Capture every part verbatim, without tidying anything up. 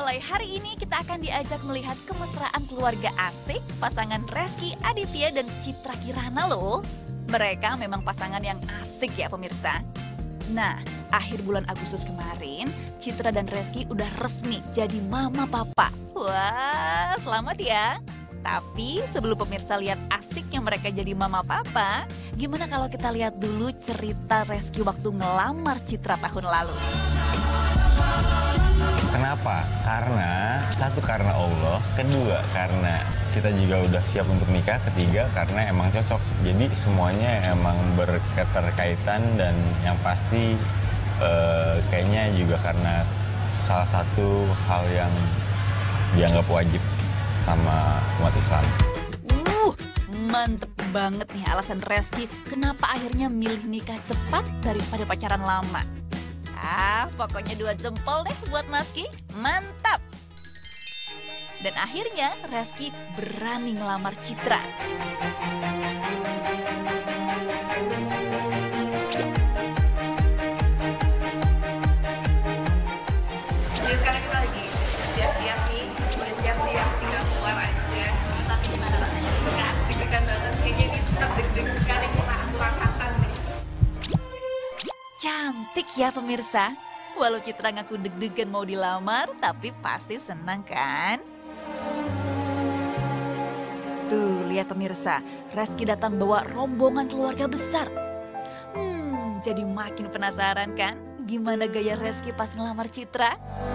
Mulai hari ini kita akan diajak melihat kemesraan keluarga asik pasangan Reski Aditya dan Citra Kirana loh. Mereka memang pasangan yang asik ya pemirsa. Nah, akhir bulan Agustus kemarin, Citra dan Reski udah resmi jadi mama papa. Wah, selamat ya. Tapi sebelum pemirsa lihat asiknya mereka jadi mama papa, gimana kalau kita lihat dulu cerita Reski waktu ngelamar Citra tahun lalu. Kenapa? Karena satu karena Allah, kedua karena kita juga udah siap untuk nikah, ketiga karena emang cocok. Jadi semuanya emang berketerkaitan dan yang pasti eh, kayaknya juga karena salah satu hal yang dianggap wajib sama umat Islam. Uh, mantep banget nih alasan Reski kenapa akhirnya milih nikah cepat daripada pacaran lama. Ah, pokoknya dua jempol deh buat Maski, mantap. Dan akhirnya Reski berani ngelamar Citra. Jadi sekarang kita lagi siap-siap nih, udah siap-siap, tinggal keluar aja. Tapi gimana rasanya? Deg-degan banget, kayaknya ini tetap deg-degan sekali kita rasakan nih. Cantik ya pemirsa. Walau Citra ngaku deg-degan mau dilamar, tapi pasti senang kan? Tuh, lihat pemirsa, Reski datang bawa rombongan keluarga besar. Hmm, jadi makin penasaran kan? Gimana gaya Reski pas ngelamar Citra?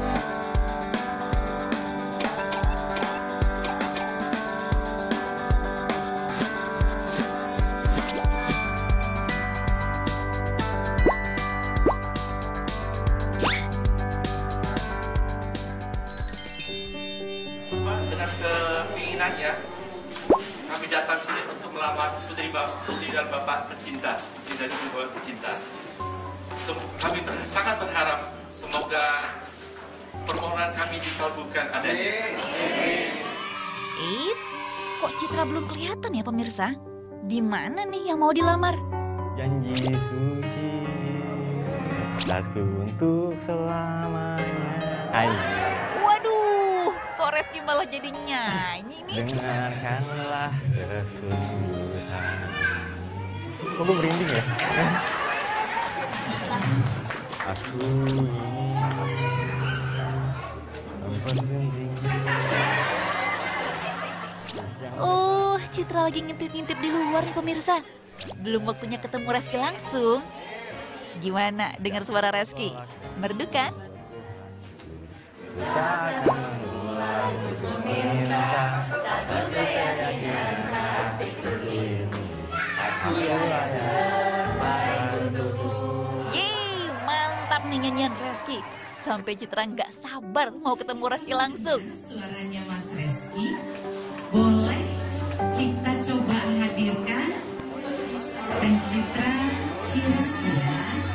Dengan keinginannya, kami datang sini untuk melamar putri, putri dan bapak tercinta, putri dan ibu bapak tercinta. Kami ber, sangat berharap semoga permohonan kami dikabulkan. Amin. Eits, kok Citra belum kelihatan ya pemirsa? Di mana nih yang mau dilamar? Janji suci satu untuk selamanya. Hai. Waduh, kok Reski malah jadi nyanyi nih? Dengarkanlah kesungguhan. Kok gue merinding ya? Aku ingin Oh, Citra lagi ngintip-ngintip di luar nih pemirsa. Belum waktunya ketemu Reski langsung. Gimana dengar suara Reski? Merdu kan? Yeay, mantap nih nyanyian Reski. Sampai Citra nggak sabar mau ketemu Reski langsung. Suaranya Mas Reski, boleh kita coba hadirkan Teh Citra Kirana.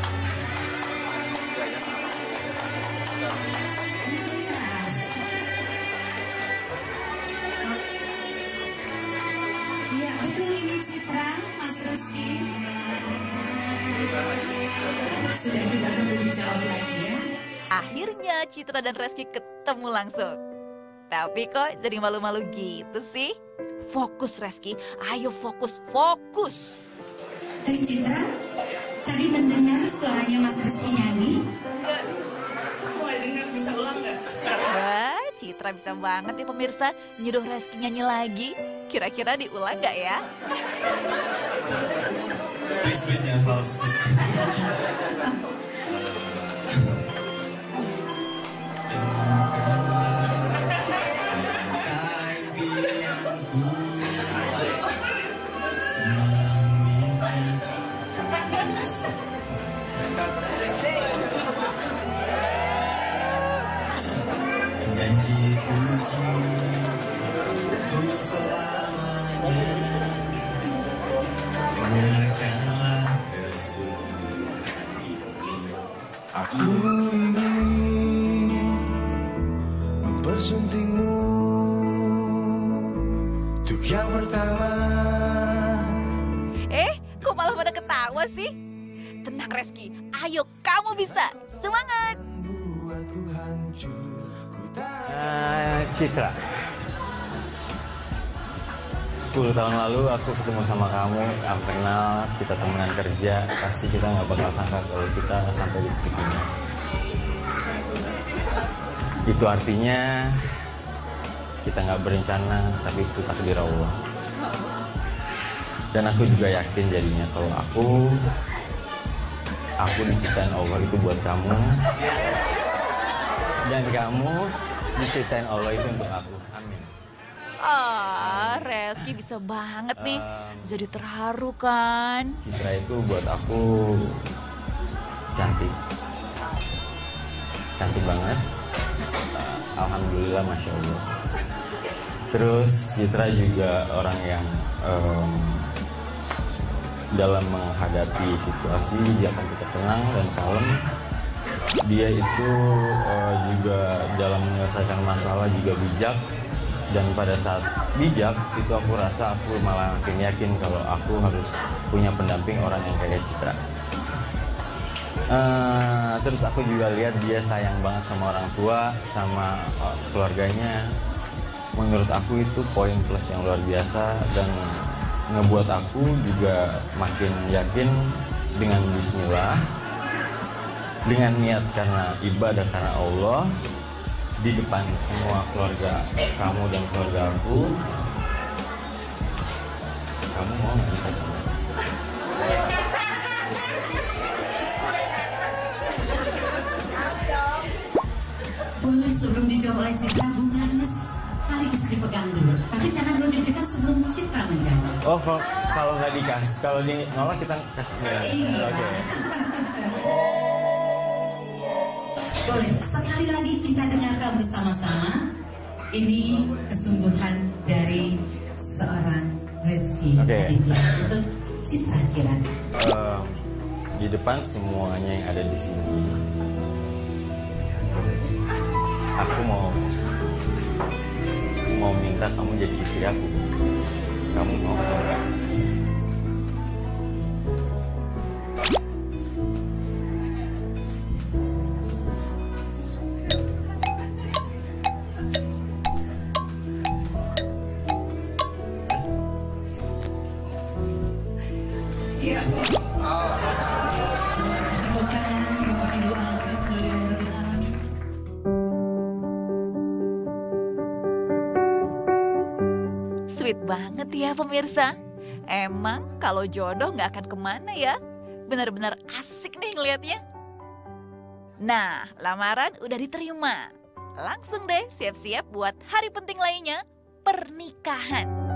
Iya betul ini Citra, Mas Reski. Sudah tidak perlu dijawab lagi ya. Akhirnya Citra dan Reski ketemu langsung. Tapi kok jadi malu-malu gitu sih? Fokus Reski, ayo fokus, fokus. Teh Citra, tadi mendengar suaranya Mas Reski nyanyi? Enggak, aku nggak dengar, bisa ulang nggak? Wah, Citra bisa banget ya pemirsa nyuruh Reski nyanyi lagi. Kira-kira diulang nggak ya? Please, please, jangan fals. Janji suci untuk selamanya. Dengarkanlah kesungguhan ini. Aku ingin mempersuntingmu untuk yang pertama. Eh, kok malah pada ketawa sih? Tenang Reski, ayo kamu bisa, semangat! Buatku hancur, ku Uh, Citra. sepuluh tahun lalu aku ketemu sama kamu, aku kenal, kita temenan kerja, pasti kita nggak bakal sangka kalau kita sampai di titik ini. Itu artinya kita nggak berencana, tapi itu takdir Allah. Dan aku juga yakin jadinya kalau aku, aku diciptain Allah itu buat kamu, dan kamu diciptain Allah itu untuk aku. Amin. Ah, Reski bisa banget nih, Um, jadi terharu kan? Citra itu buat aku cantik, cantik banget. Uh, Alhamdulillah, masya Allah. Terus Citra juga orang yang um, dalam menghadapi situasi dia akan tetap tenang dan kalem. Dia itu uh, juga dalam menyelesaikan masalah juga bijak. Dan pada saat bijak itu aku rasa aku malah makin yakin kalau aku harus punya pendamping orang yang kayak Citra. Uh, terus aku juga lihat dia sayang banget sama orang tua, sama uh, keluarganya. Menurut aku itu poin plus yang luar biasa dan ngebuat aku juga makin yakin dengan bismillah, dengan niat karena ibadah karena Allah. Di depan semua keluarga kamu dan keluarga aku, kamu mau nggak nikah sama aku? Boleh sebelum dijawab oleh Citra, bunganya sekaligus dipegang dulu. Tapi jangan dulu diberikan sebelum Citra menjawab. Oh, kalau kalau nggak dikasih, kalau di nolak kita kasih. Iya. Oke. Boleh, sekali lagi kita dengarkan bersama-sama. Ini kesungguhan dari seorang Reski Oke. Aditya untuk Citra Kirana. Um, di depan semuanya yang ada di sini, aku mau mau minta kamu jadi istri aku. Kamu mau atau enggak? Iya. Tepuk tangan Bapak Ibu Alhamdulillah Alamin. Sweet banget ya pemirsa. Emang kalau jodoh nggak akan kemana ya? Benar-benar asik nih ngelihatnya. Nah, lamaran udah diterima. Langsung deh siap-siap buat hari penting lainnya, pernikahan.